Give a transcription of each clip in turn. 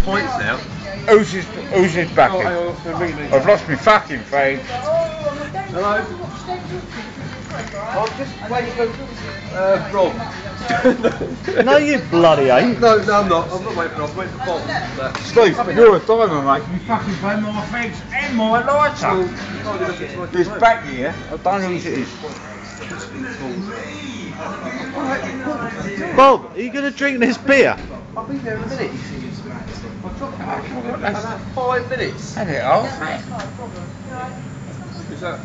points now. Who's his backing? I've lost my fucking phone. Hello? I'm just waiting for Rob. No, you bloody ain't. No, I'm not. I'm not waiting for Rob. I'm waiting for Bob. Steve, you're a diamond, mate. You fucking play my fags and my lighter. This back here, I don't know who it is. Bob, are you going to drink this beer? I'll be there in a minute. About 5 minutes. Had it off. Is that?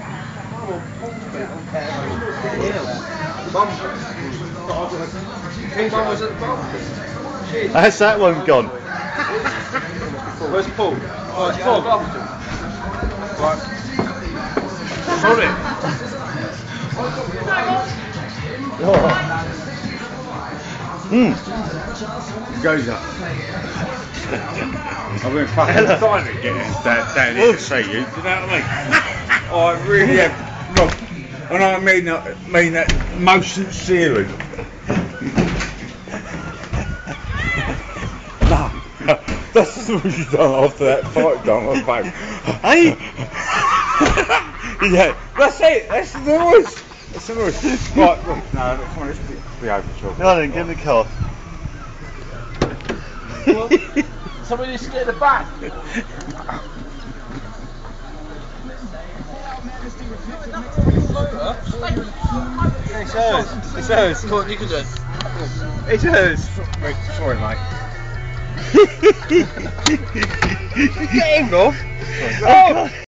Mum was at the barbecue. How's that one gone? Where's Paul? Oh, it's Paul. Right. Sorry. Goes up. I've been fucking trying to get down here to see you. Do you know what I mean? I really have. Look, and I mean that most sincerely. No, that's what you done after that fight, done on back. Hey? Yeah, that's it. That's the noise. That's the noise. Right, look, no, come on, let's be over talking. No, then give me the car. Somebody needs to get the back. It's hers. It's hers. Come on, you can do it. It's hers. Sorry, mate. Get him off. Oh, God.